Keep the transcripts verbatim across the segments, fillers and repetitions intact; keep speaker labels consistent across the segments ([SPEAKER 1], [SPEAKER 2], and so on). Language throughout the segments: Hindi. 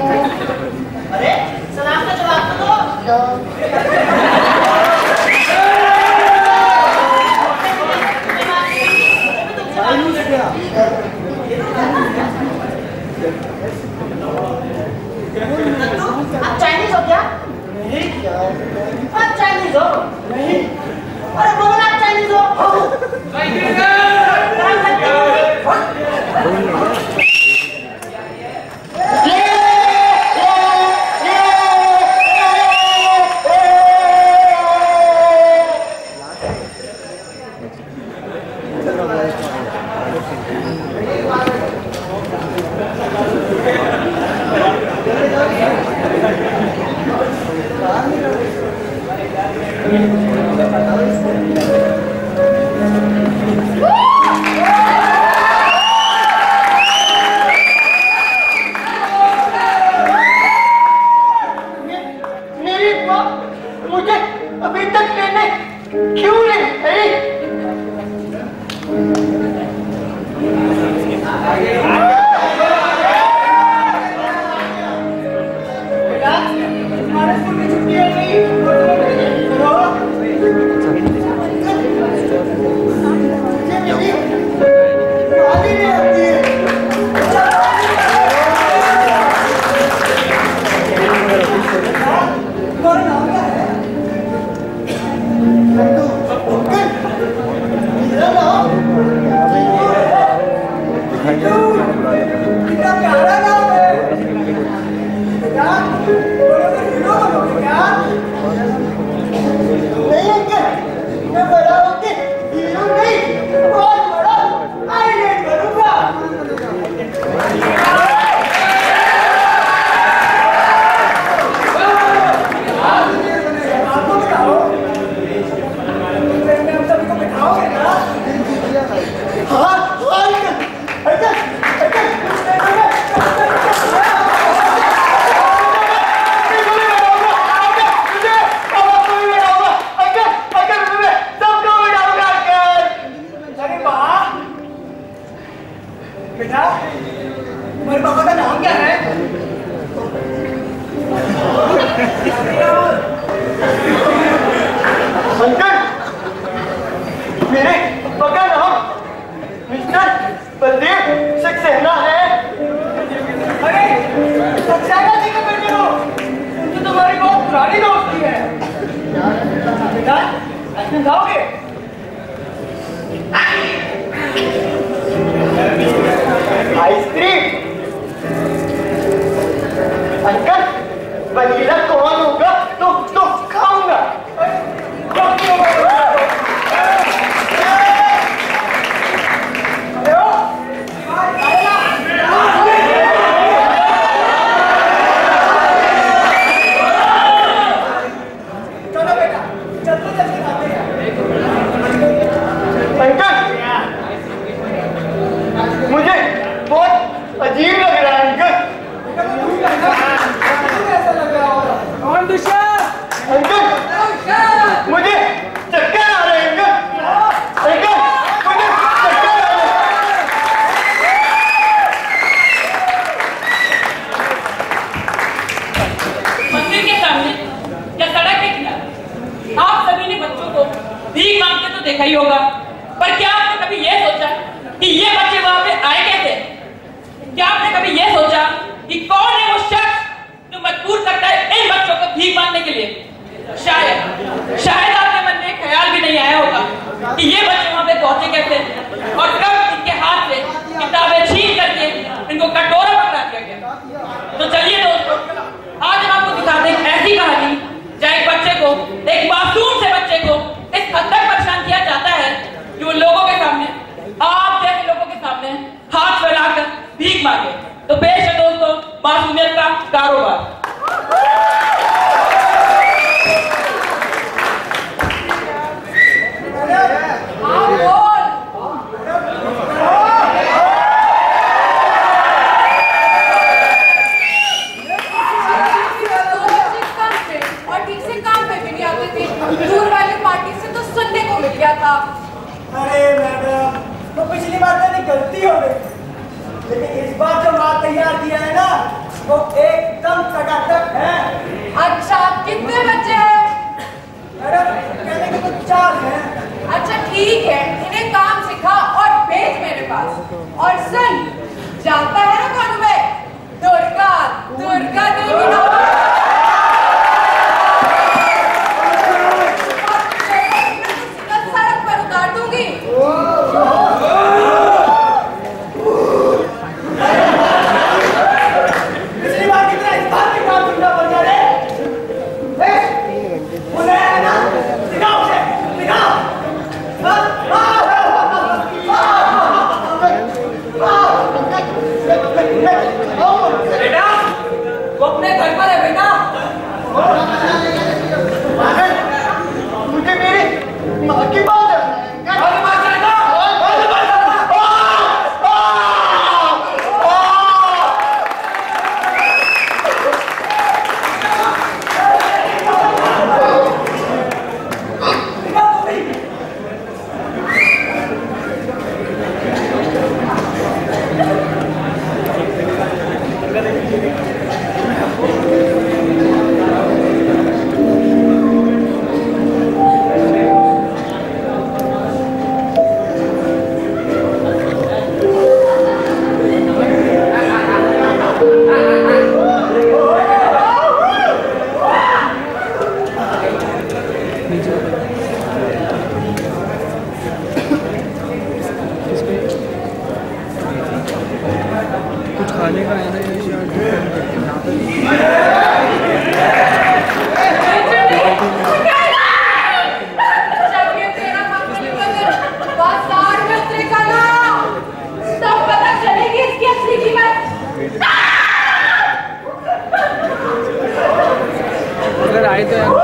[SPEAKER 1] अरे सलाम का जवाब तो दो। दो। आप चाइनीज हो क्या? नहीं क्या? आप चाइनीज हो? नहीं। अरे बोलो ना आप चाइनीज हो?
[SPEAKER 2] गलती हो गई, लेकिन इस बार जो माल तैयार किया है ना वो एकदम
[SPEAKER 1] एकदम टकाटक है।
[SPEAKER 2] अच्छा, कितने बच्चे हैं?
[SPEAKER 1] मैडम कहने के तो चार हैं।
[SPEAKER 2] अच्छा ठीक है, इन्हें काम सिखा और भेज मेरे पास। और सुन, जानता है ना कौन मैं? दुर्गा, दुर्गा देवी ना सड़क पर उतार दूंगी।
[SPEAKER 1] पिछली बार कितना इस बार भी काम करना पड़ जा रहे। उन्हें है ना, दिखाओ उसे, दिखाओ।
[SPEAKER 3] बेटा, वो अपने घर पर है बेटा।
[SPEAKER 1] मुझे मेरी माँ की बात है।
[SPEAKER 3] और माँ चलेगा?
[SPEAKER 4] कुछ खाने का है ना अगर आए तो यार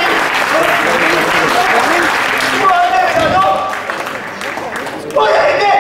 [SPEAKER 1] Oh, yeah,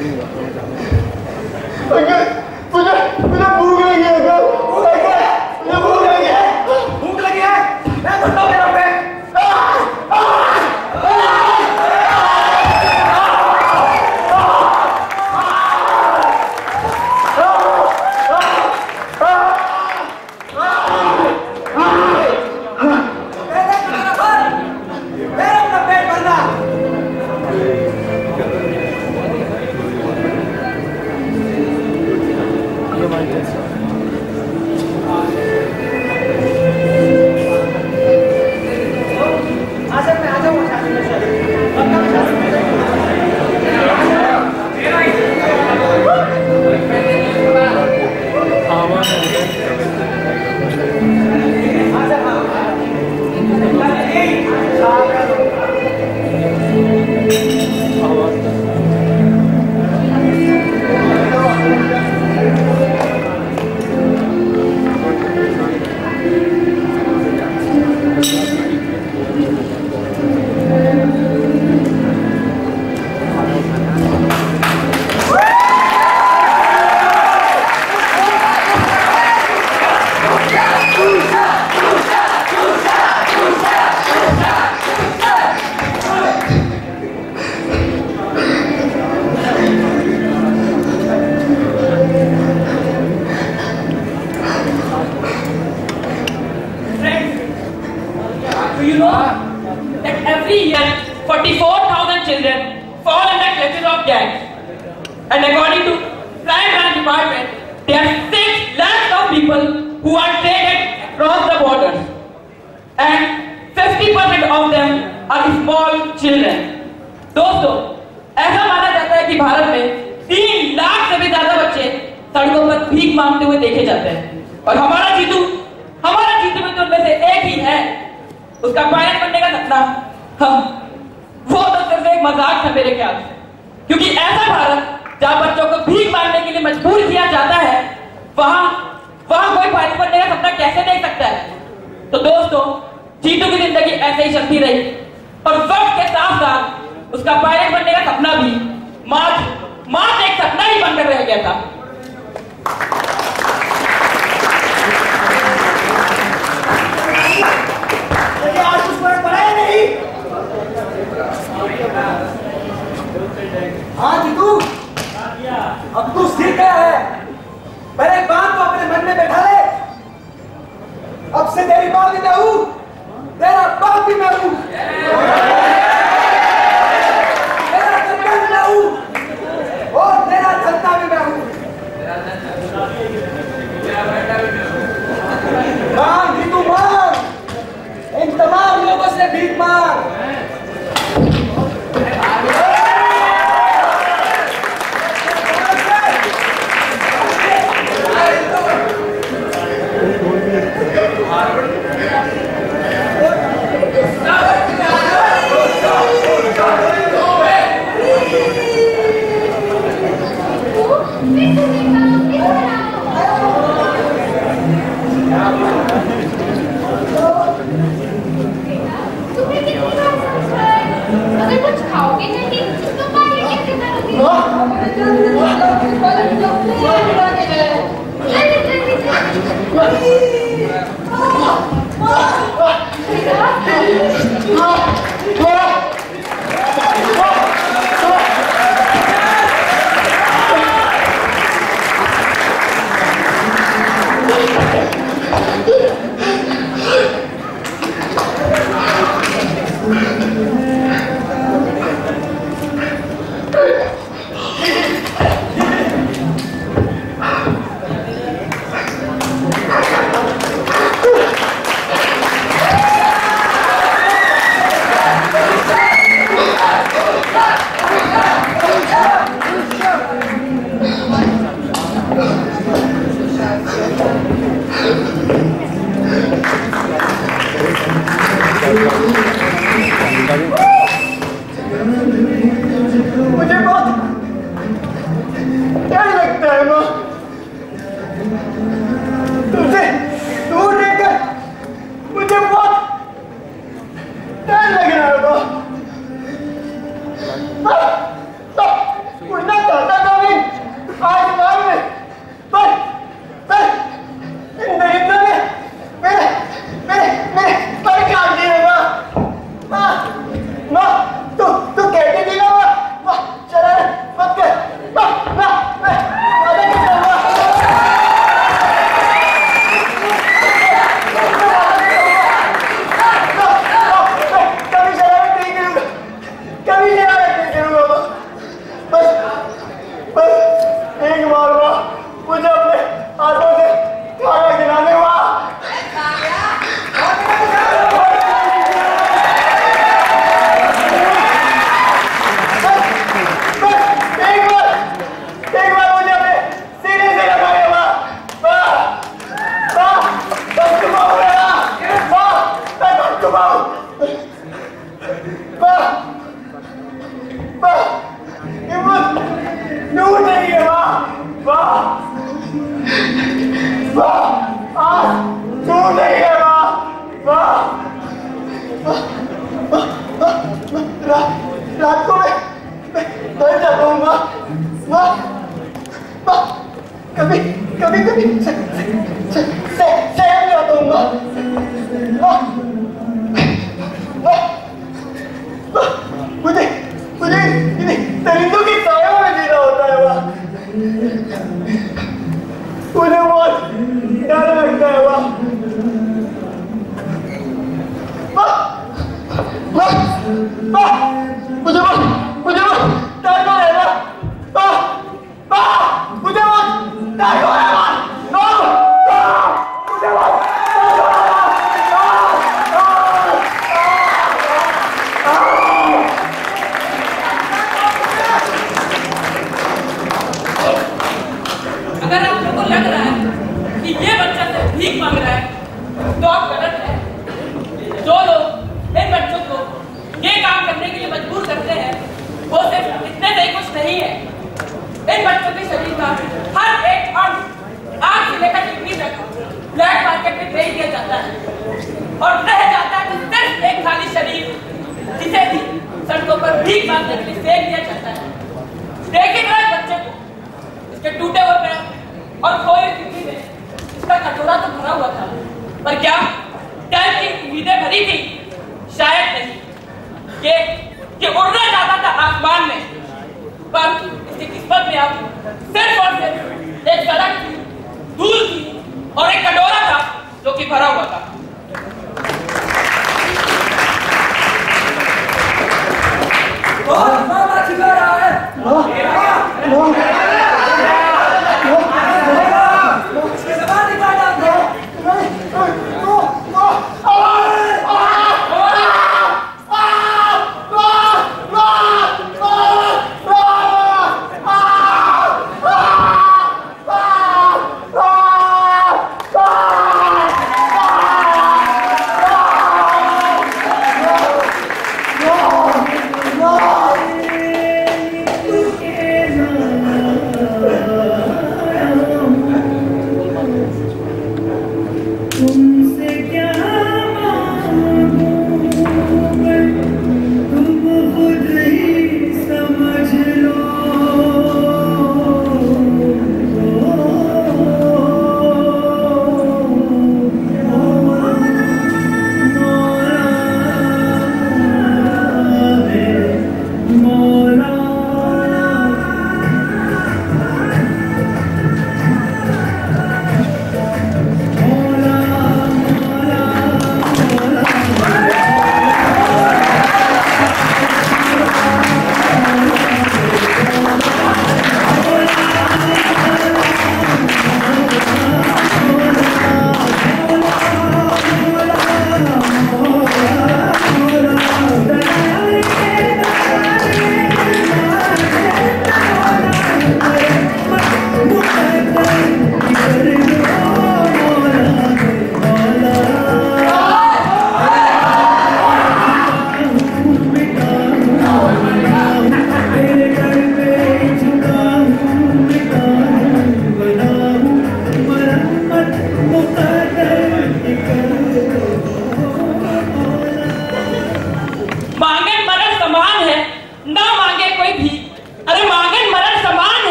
[SPEAKER 1] मुझे मुझे भूख लगी है क्या? मुझे भूख लगी है।
[SPEAKER 3] भूख लगी है? मैं भरता हूँ तेरा पेट।
[SPEAKER 5] forty-four thousand children fall in the clutches of gangs. And according to Crime Branch Department, there are six lakhs of people who are traded across the borders. And fifty percent of them are small children. दोस्तों, ऐसा माना जाता है कि भारत में तीन लाख से भी ज्यादा बच्चे सड़कों पर भीख मांगते हुए देखे जाते हैं। और हमारा जीतू, हमारा जीतू में तो उनमें से एक ही है। उसका पायलट बनने का सपना, हम वो तो सिर्फ एक मजाक था मेरे ख्याल से, क्योंकि ऐसा भारत जहां बच्चों को भीख मांगने के लिए मजबूर किया जाता है, वहां वहां कोई पायलट बनने का सपना कैसे देख सकता है? तो दोस्तों, जीतू की जिंदगी ऐसे ही चलती रही और वक्त के साथ साथ उसका पायलट बनने का सपना भी मात्र मात्र एक सपना ही बनकर रह गया था।
[SPEAKER 3] आज कुछ फर्क पड़ा या नहीं? हाँ जीतू, अब तू सीख गया है। पहले एक बात को अपने मन में बैठा ले। अब से तेरी बात भी मैं हूँ, तेरा बाप भी मैं हूँ, तेरा जनता भी मैं हूँ और तेरा जनता भी मैं हूँ। मांग जीतू मांग, इन तमाम लोगों से भीख मांग। भीख मार माँ, मुझे अपने हाथों से खाना खिलाने माँ। रात को मैं मैं डर जाता हूँ माँ, माँ, माँ, कभी कभी कभी से, से, से, सहम जाता हूँ माँ, माँ, माँ, माँ, मुझे मुझे इन्हें परिंदों की छाया में जीना होता है माँ, मुझे बहुत डर लगता है माँ, माँ, माँ, माँ, मुझे मत, मुझे मत, डर ना है माँ, माँ, माँ, मुझे मत, डर ना है माँ, नो, माँ, मुझे मत, डर ना है
[SPEAKER 5] अगर आप लोगों को लग रहा है कि ये बच्चा सिर्फ भीख मांग रहा है, तो आप गलत हैं। जो लोग इन बच्चों को ये काम करने के लिए मजबूर करते हैं, वो सिर्फ इतने से ही कुछ नहीं है। इन बच्चों के शरीर का हर एक अंग आग से लेकर किडनी तक ब्लैक मार्केट में बेच दिया जाता है और रह जाता है तो सिर्फ एक खाली शरीर, जिसे भी सड़कों पर भीख मांगने के लिए फेंक दिया जाता है। देखिए ना इस बच्चे को, इसके टूटे हुए पैर और खोए हुए किडनी में इसका कटोरा तो भरा हुआ था, पर क्या टैंक की उम्मीदें भरी थी? शायद नहीं। ये ये उड़ना चाहता था आसमान में, पर इसकी किस्मत में अब सिर्फ और सिर्फ एक सड़क थी, धूल थी और एक कटोरा था जो कि भरा हुआ था।
[SPEAKER 3] बहुत मामा चिल्ला रहा है। इसकी ज़बान निकाल डाल दो।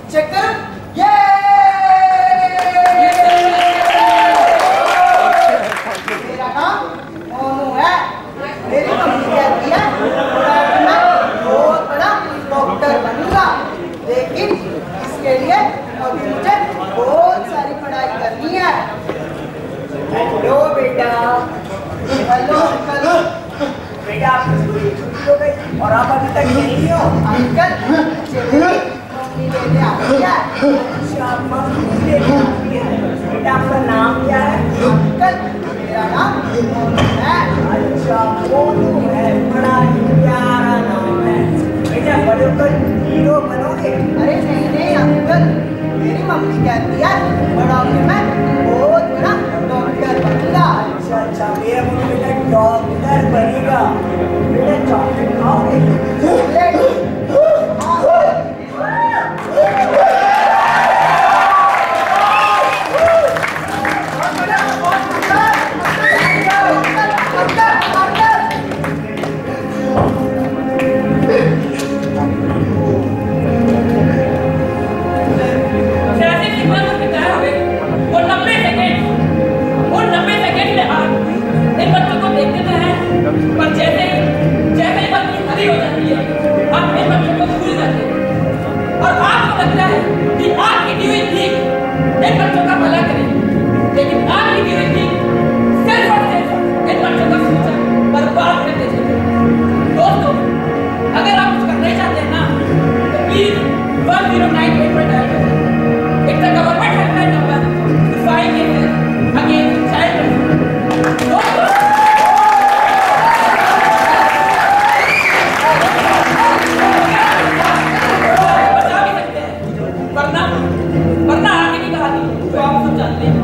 [SPEAKER 3] चेक करो। ये मेरा नाम मोनू है। मेरी मम्मी कहती है मैं बहुत बड़ा डॉक्टर बनूंगा, लेकिन इसके लिए अभी मुझे बहुत सारी पढ़ाई करनी है।
[SPEAKER 6] हेलो बेटा।
[SPEAKER 3] Hello uncle.
[SPEAKER 6] बेटा आपकी स्कूल की छुट्टी हो गई और आप अभी तक नहीं हो।
[SPEAKER 3] अंकल चलिए मम्मी लेने आती है।
[SPEAKER 6] अच्छा मम्मी लेने आती है। बेटा आपका नाम क्या है?
[SPEAKER 3] अंकल मेरा नाम मोनू है।
[SPEAKER 6] अच्छा मोनू है, बड़ा ही प्यारा नाम है। बेटा बड़े होकर हीरो बनोगे?
[SPEAKER 3] अरे नहीं नहीं अंकल, मेरी मम्मी कहती है बड़ा होकर मैं बहुत बड़ा डॉक्टर बनूंगा।
[SPEAKER 6] अच्छा अच्छा मेरा मुझे बेटा डॉक्टर बनेगा। बेटा चॉकलेट खाओगे?
[SPEAKER 3] चॉकलेट?
[SPEAKER 5] पर जैसे जैसे ही बच्ची खड़ी हो जाती है, आप अपने बच्चों को भूल जाते हैं और आपको लगता है कि आपकी दी हुई ठीक इन बच्चों का भला करेगी, लेकिन आपकी दी हुई ठीक सिर्फ और सिर्फ इन बच्चों का फ्यूचर बर्बाद कर देती है। दोस्तों, अगर आप कुछ करना चाहते हैं ना, तो please one zero nine eight पर डायल करें। It's a government helpline number to fight cases against child दोस्तों, वरना वरना आगे की कहानी जो आप सब जानते हैं।